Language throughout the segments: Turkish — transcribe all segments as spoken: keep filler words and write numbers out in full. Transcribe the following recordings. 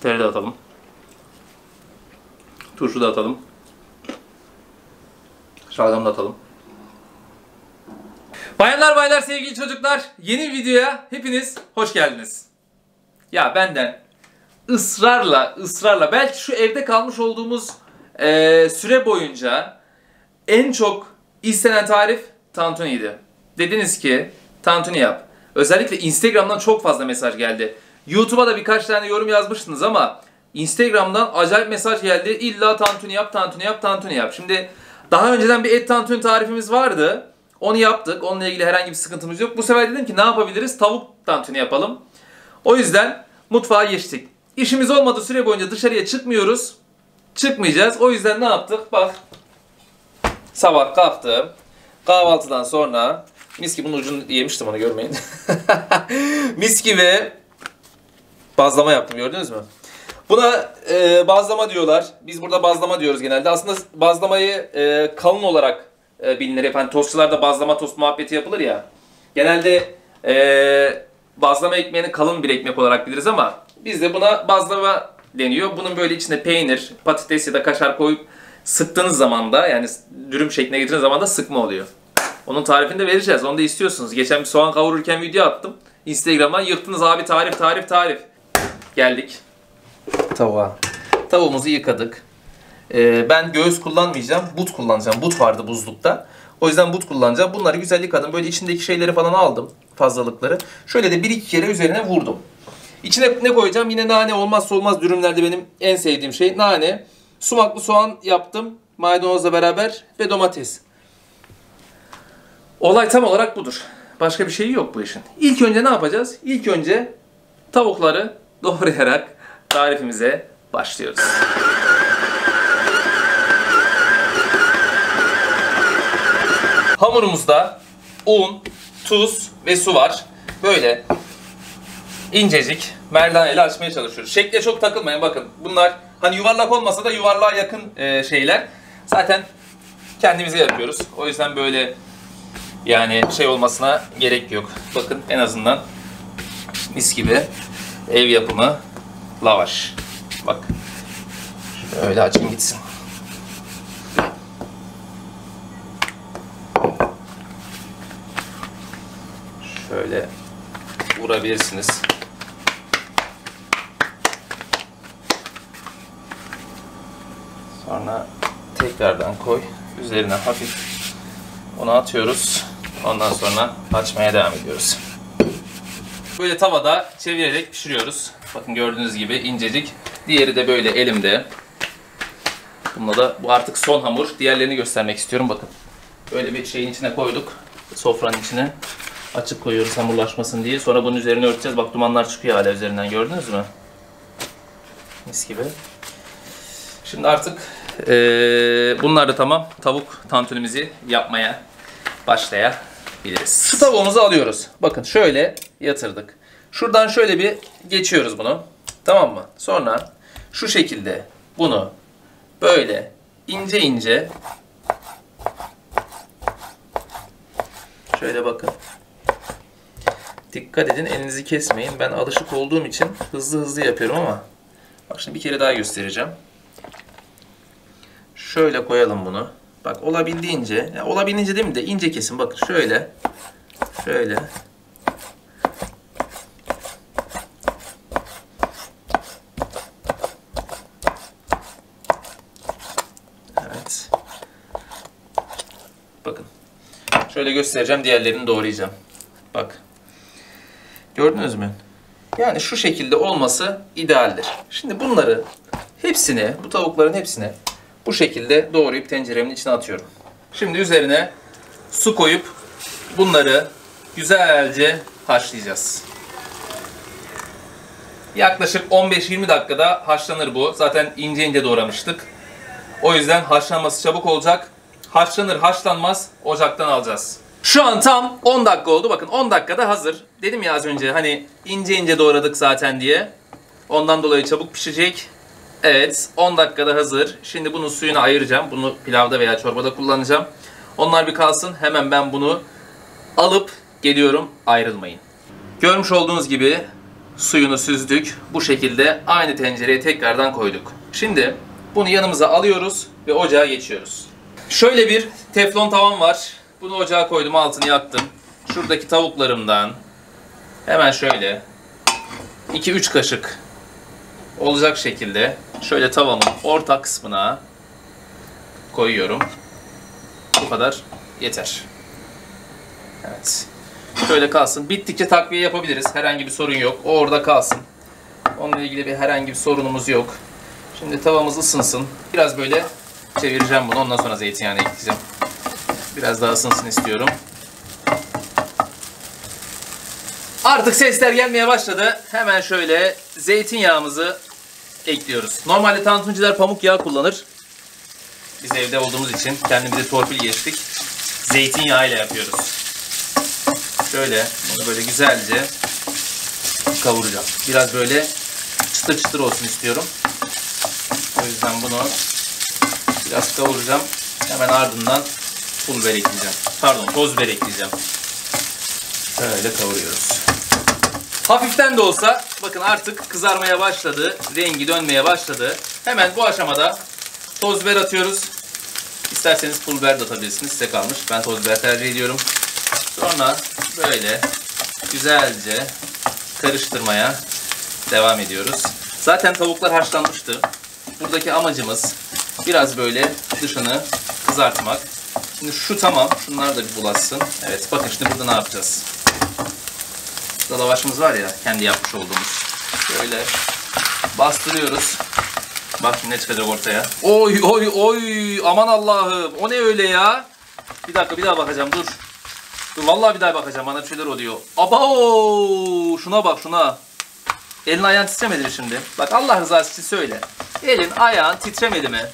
Tereyağı atalım. Turşu da atalım. Şalgam da atalım. Bayanlar baylar sevgili çocuklar, yeni videoya hepiniz hoş geldiniz. Ya benden ısrarla ısrarla belki şu evde kalmış olduğumuz e, süre boyunca en çok istenen tarif tantuniydi. Dediniz ki tantuni yap. Özellikle Instagram'dan çok fazla mesaj geldi. YouTube'a da birkaç tane yorum yazmıştınız ama Instagram'dan acayip mesaj geldi. İlla tantuni yap, tantuni yap, tantuni yap. Şimdi daha önceden bir et tantuni tarifimiz vardı. Onu yaptık. Onunla ilgili herhangi bir sıkıntımız yok. Bu sefer dedim ki ne yapabiliriz? Tavuk tantuni yapalım. O yüzden mutfağa geçtik. İşimiz olmadığı süre boyunca dışarıya çıkmıyoruz. Çıkmayacağız. O yüzden ne yaptık? Bak. Sabah kalktım. Kahvaltıdan sonra mis gibi bunun ucunu yemiştim, onu görmeyin. Mis gibi bazlama yaptım, gördünüz mü? Buna e, bazlama diyorlar. Biz burada bazlama diyoruz genelde. Aslında bazlamayı e, kalın olarak e, bilinir. Hep hani tostçularda bazlama tost muhabbeti yapılır ya. Genelde e, bazlama ekmeğini kalın bir ekmek olarak biliriz ama bizde buna bazlama deniyor. Bunun böyle içine peynir, patates ya da kaşar koyup sıktığınız zaman da, yani dürüm şekline getirdiğiniz zaman da sıkma oluyor. Onun tarifini de vereceğiz. Onu da istiyorsunuz. Geçen bir soğan kavururken video attım. Instagram'dan yırttınız abi, tarif tarif tarif. Geldik tavuğa. Tavuğumuzu yıkadık. Ee, ben göğüs kullanmayacağım. But kullanacağım. But vardı buzlukta. O yüzden but kullanacağım. Bunları güzel yıkadım. Böyle içindeki şeyleri falan aldım. Fazlalıkları. Şöyle de bir iki kere üzerine vurdum. İçine ne koyacağım? Yine nane, olmazsa olmaz dürümlerde benim en sevdiğim şey. Nane. Sumaklı soğan yaptım. Maydanozla beraber ve domates. Olay tam olarak budur. Başka bir şey yok bu işin. İlk önce ne yapacağız? İlk önce tavukları doğrayarak tarifimize başlıyoruz. Hamurumuzda un, tuz ve su var. Böyle incecik merdaneyle açmaya çalışıyoruz. Şekle çok takılmayın, bakın. Bunlar hani yuvarlak olmasa da yuvarlığa yakın e, şeyler. Zaten kendimize yapıyoruz. O yüzden böyle yani şey olmasına gerek yok. Bakın en azından mis gibi ev yapımı lavaş. Bak. Şöyle açayım gitsin. Şöyle vurabilirsiniz. Sonra tekrardan koy. Üzerine hafif onu atıyoruz. Ondan sonra açmaya devam ediyoruz. Böyle tavada çevirerek pişiriyoruz. Bakın gördüğünüz gibi incecik. Diğeri de böyle elimde. Bununla da bu artık son hamur. Diğerlerini göstermek istiyorum. Bakın. Böyle bir şeyin içine koyduk. Sofranın içine. Açık koyuyoruz hamurlaşmasın diye. Sonra bunun üzerine örteceğiz. Bak dumanlar çıkıyor hala üzerinden, gördünüz mü? Mis gibi. Şimdi artık ee, bunlar da tamam. Tavuk tantunimizi yapmaya başlayabiliriz. Şu tavuğumuzu alıyoruz. Bakın şöyle yatırdık. Şuradan şöyle bir geçiyoruz bunu. Tamam mı? Sonra şu şekilde bunu böyle ince ince şöyle bakın. Dikkat edin, elinizi kesmeyin. Ben alışık olduğum için hızlı hızlı yapıyorum ama bak şimdi bir kere daha göstereceğim. Şöyle koyalım bunu. Bak olabildiğince, ya olabildiğince değil mi de ince kesin. Bakın şöyle. Şöyle. Evet. Bakın. Şöyle göstereceğim, diğerlerini doğrayacağım. Bak. Gördünüz mü? Yani şu şekilde olması idealdir. Şimdi bunları hepsini, bu tavukların hepsini bu şekilde doğrayıp tenceremin içine atıyorum. Şimdi üzerine su koyup bunları güzelce haşlayacağız. Yaklaşık on beş yirmi dakikada haşlanır bu. Zaten ince ince doğramıştık. O yüzden haşlanması çabuk olacak. Haşlanır haşlanmaz ocaktan alacağız. Şu an tam on dakika oldu. Bakın on dakikada hazır. Dedim ya az önce hani ince ince doğradık zaten diye. Ondan dolayı çabuk pişecek. Evet, on dakikada hazır. Şimdi bunun suyunu ayıracağım. Bunu pilavda veya çorbada kullanacağım. Onlar bir kalsın. Hemen ben bunu alıp geliyorum. Ayrılmayın. Görmüş olduğunuz gibi Suyunu süzdük. Bu şekilde aynı tencereye tekrardan koyduk. Şimdi bunu yanımıza alıyoruz ve ocağa geçiyoruz. Şöyle bir teflon tavam var. Bunu ocağa koydum, altını yaktım. Şuradaki tavuklarımdan hemen şöyle iki üç kaşık olacak şekilde şöyle tavamın orta kısmına koyuyorum. Bu kadar yeter. Evet. Şöyle kalsın. Bittikçe takviye yapabiliriz. Herhangi bir sorun yok. O orada kalsın. Onunla ilgili bir herhangi bir sorunumuz yok. Şimdi tavamız ısınsın. Biraz böyle çevireceğim bunu. Ondan sonra zeytinyağını ekleyeceğim. Biraz daha ısınsın istiyorum. Artık sesler gelmeye başladı. Hemen şöyle zeytinyağımızı ekliyoruz. Normalde tantunciler pamuk yağı kullanır. Biz evde olduğumuz için kendimize torpil geçtik. Zeytinyağı ile yapıyoruz. Şöyle bunu böyle güzelce kavuracağım. Biraz böyle çıtır çıtır olsun istiyorum. O yüzden bunu biraz kavuracağım. Hemen ardından pul biber ekleyeceğim. Pardon, toz biber ekleyeceğim. Şöyle kavuruyoruz. Hafiften de olsa bakın artık kızarmaya başladı. Rengi dönmeye başladı. Hemen bu aşamada toz biber atıyoruz. İsterseniz pul biber de atabilirsiniz. Size kalmış. Ben toz biber tercih ediyorum. Sonra böyle güzelce karıştırmaya devam ediyoruz. Zaten tavuklar haşlanmıştı. Buradaki amacımız biraz böyle dışını kızartmak. Şimdi şu tamam. Şunlar da bir bulaşsın. Evet, bakın şimdi burada ne yapacağız? Burada lavaşımız var ya, kendi yapmış olduğumuz. Şöyle bastırıyoruz. Bak şimdi ne çıkacak ortaya. Oy oy oy, aman Allah'ım, o ne öyle ya? Bir dakika, bir daha bakacağım, dur. Dur, vallahi bir daha bakacağım, bana bir şeyler oluyor. Abo, şuna bak şuna. Elin ayağın titremedi mi şimdi? Bak Allah rızası için söyle. Elin ayağın titremedi mi?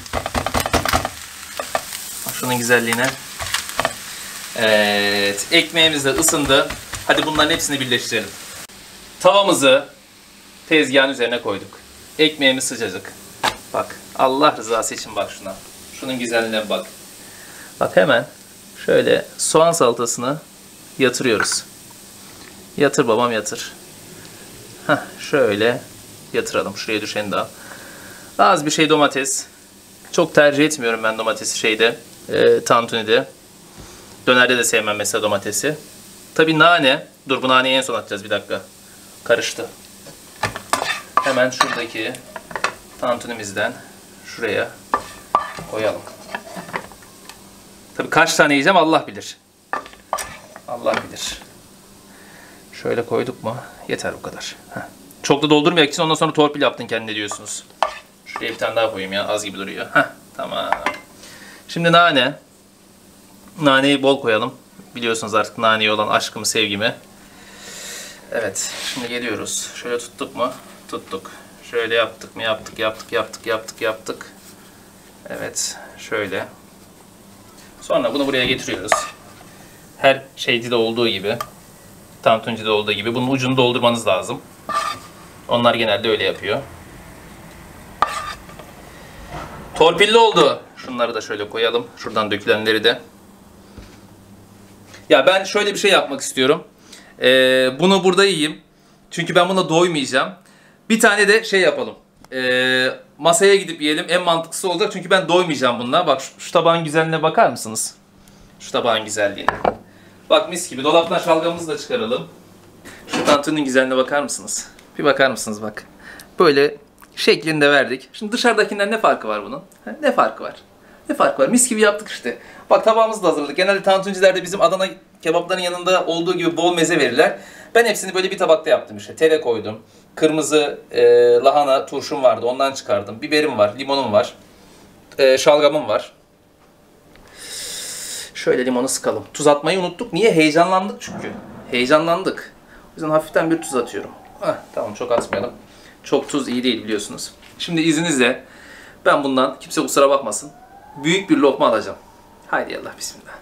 Bak şunun güzelliğine. Evet, ekmeğimiz de ısındı. Hadi bunların hepsini birleştirelim. Tavamızı tezgahın üzerine koyduk. Ekmeğimiz sıcacık. Bak Allah rızası için bak şuna. Şunun güzelliğine bak. Bak hemen şöyle soğan salatasını yatırıyoruz. Yatır babam yatır. Heh, şöyle yatıralım. Şuraya düşeni daha. Az bir şey domates. Çok tercih etmiyorum ben domatesi şeyde. E, tantunide. Dönerde de sevmem mesela domatesi. Tabii nane. Dur, bu naneyi en son atacağız, bir dakika. Karıştı. Hemen şuradaki tantunimizden şuraya koyalım. Tabii kaç tane yiyeceğim Allah bilir. Allah bilir. Şöyle koyduk mu? Yeter bu kadar. Heh. Çok da doldurmayak için ondan sonra torpil yaptın kendine diyorsunuz. Şuraya bir tane daha koyayım ya. Az gibi duruyor. Heh, tamam. Şimdi nane. Naneyi bol koyalım. Biliyorsunuz artık naneye olan aşkımı, sevgimi. Evet. Şimdi geliyoruz. Şöyle tuttuk mu? Tuttuk. Şöyle yaptık mı? Yaptık, yaptık, yaptık, yaptık, yaptık. Evet. Şöyle. Sonra bunu buraya getiriyoruz. Her şeyde olduğu gibi, tantuncide olduğu gibi bunun ucunu doldurmanız lazım. Onlar genelde öyle yapıyor. Torpilli oldu. Şunları da şöyle koyalım. Şuradan dökülenleri de. Ya ben şöyle bir şey yapmak istiyorum. Ee, bunu burada yiyeyim. Çünkü ben buna doymayacağım. Bir tane de şey yapalım. Ee, masaya gidip yiyelim. En mantıklısı olacak. Çünkü ben doymayacağım bununla. Bak şu, şu tabağın güzelliğine bakar mısınız? Şu tabağın güzelliğine. Bak mis gibi. Dolaptan şalgamımızı da çıkaralım. Şu tantuninin güzelliğine bakar mısınız? Bir bakar mısınız bak. Böyle şeklinde verdik. Şimdi dışarıdakinden ne farkı var bunun? Ha, ne farkı var? Ne farkı var? Mis gibi yaptık işte. Bak tabağımızı da hazırladık. Genelde tantuncilerde bizim Adana kebapların yanında olduğu gibi bol meze verirler. Ben hepsini böyle bir tabakta yaptım işte. Tere koydum. Kırmızı e, lahana turşum vardı. Ondan çıkardım. Biberim var. Limonum var. E, şalgamım var. Şöyle limonu sıkalım. Tuz atmayı unuttuk. Niye? Heyecanlandık çünkü. Heyecanlandık. O yüzden hafiften bir tuz atıyorum. Heh, tamam, çok atmayalım. Çok tuz iyi değil biliyorsunuz. Şimdi izninizle ben bundan, kimse kusura bakmasın, büyük bir lokma alacağım. Haydi yallah bismillah.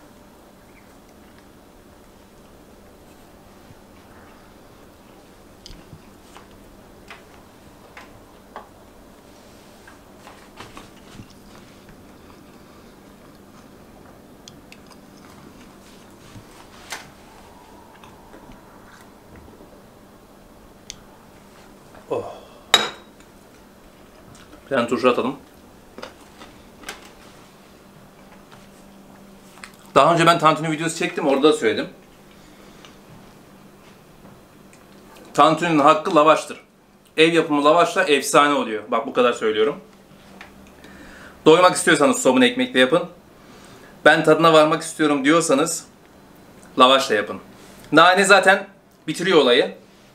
Oh. Bir tane turşu atalım. Daha önce ben tantuni videosu çektim, orada da söyledim. Tantuninin hakkı lavaştır. Ev yapımı lavaşla efsane oluyor. Bak bu kadar söylüyorum. Doymak istiyorsanız somun ekmekle yapın. Ben tadına varmak istiyorum diyorsanız lavaşla yapın. Nane zaten bitiriyor olayı.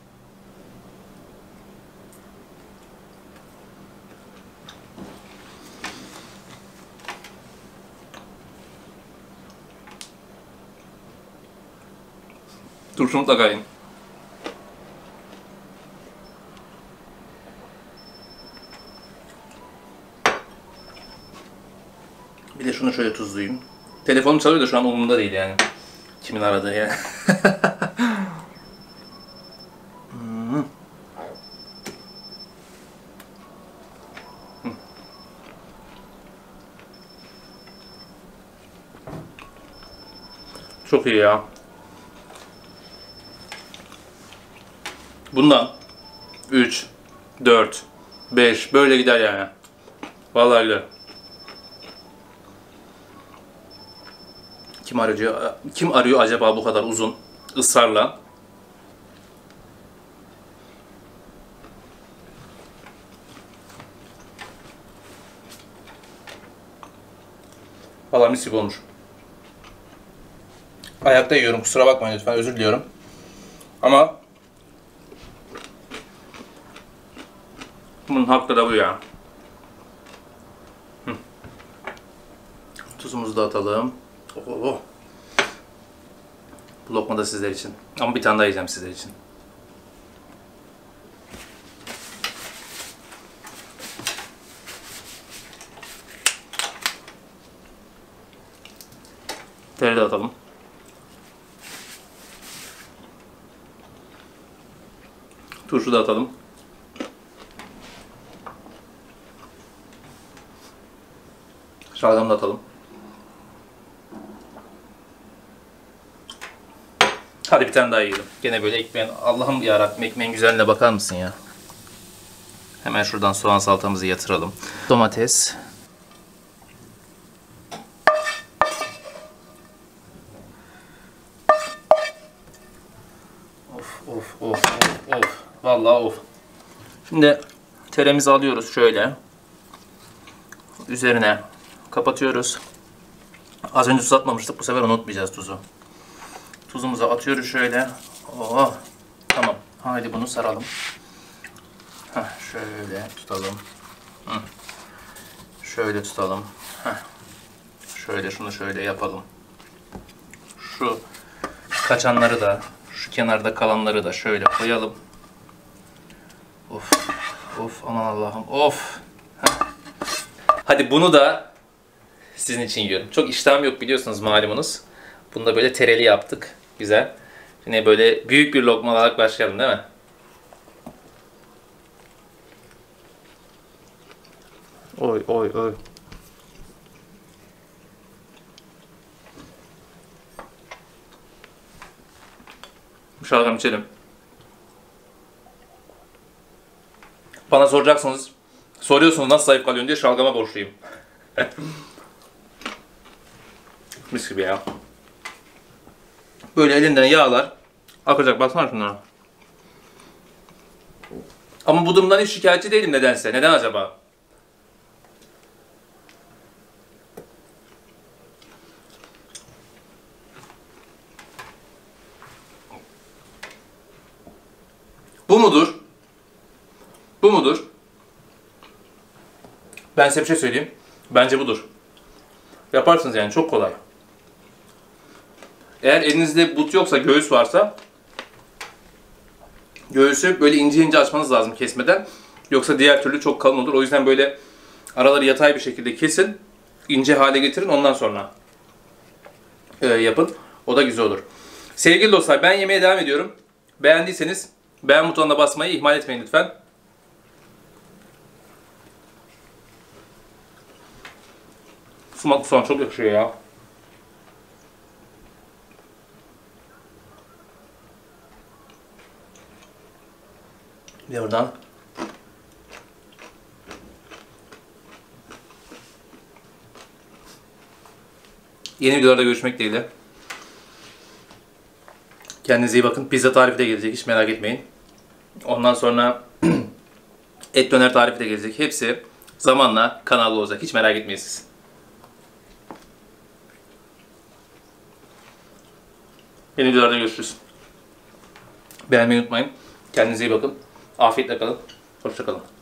Turşu mutlaka yiyin. Bir de şunu şöyle tuzlayayım. Telefonum çalıyor da şu an umurumda değil yani. Kimin aradığı yani. hmm. Çok iyi ya. Bundan üç, dört, beş böyle gider yani. Vallahi gider. Kim arıyor? Kim arıyor acaba bu kadar uzun ısrarla? Vallahi mis gibi olmuş. Ayakta yiyorum, kusura bakmayın lütfen, özür diliyorum. Ama bunun hakkı da bu ya. Hı. Tuzumuzu da atalım. Oh. Bu lokma da sizler için. Ama bir tane daha yiyeceğim sizler için. Tere de atalım. Turşu da atalım. Şalgam da atalım. Hadi bir tane daha yiyelim. Gene böyle ekmeğin, Allah'ım yarabbim, ekmeğin güzelliğine bakar mısın ya? Hemen şuradan soğan salatamızı yatıralım. Domates. Of of of of of. Vallahi of. Şimdi teremizi alıyoruz şöyle. Üzerine kapatıyoruz. Az önce tuz atmamıştık. Bu sefer unutmayacağız tuzu. Tuzumuzu atıyoruz şöyle. Oh, tamam. Haydi bunu saralım. Heh, şöyle tutalım. Hı. Şöyle tutalım. Heh. Şöyle şunu şöyle yapalım. Şu kaçanları da, şu kenarda kalanları da şöyle koyalım. Of, of, aman Allah'ım, of. Heh. Hadi bunu da sizin için yiyorum. Çok iştahım yok biliyorsunuz, malumunuz. Bunu da böyle tereli yaptık. Güzel. Yine böyle büyük bir lokma olarak başlayalım değil mi? Oy oy oy. Şalgam içelim. Bana soracaksınız, soruyorsunuz nasıl zayıf kalıyorsun diye, şalgama borçluyum. Mis gibi ya. Böyle elinden yağlar akacak, baksana şunlara. Ama bu durumdan hiç şikayetçi değilim nedense. Neden acaba? Bu mudur? Bu mudur? Ben size bir şey söyleyeyim. Bence budur. Yaparsınız yani, çok kolay. Eğer elinizde but yoksa, göğüs varsa, göğüsü böyle ince ince açmanız lazım kesmeden. Yoksa diğer türlü çok kalın olur. O yüzden böyle araları yatay bir şekilde kesin, ince hale getirin, ondan sonra e, yapın. O da güzel olur. Sevgili dostlar, ben yemeğe devam ediyorum. Beğendiyseniz beğen butonuna basmayı ihmal etmeyin lütfen. Sumaklı soğan çok yakışıyor ya. Bir oradan Yeni videolarda görüşmek dileğiyle. Kendinize iyi bakın. Pizza tarifi de gelecek. Hiç merak etmeyin. Ondan sonra et döner tarifi de gelecek. Hepsi zamanla kanalda olacak. Hiç merak etmeyin siz. Yeni videolarda görüşürüz. Beğenmeyi unutmayın. Kendinize iyi bakın. Afiyetle kalın. Hoşça kalın.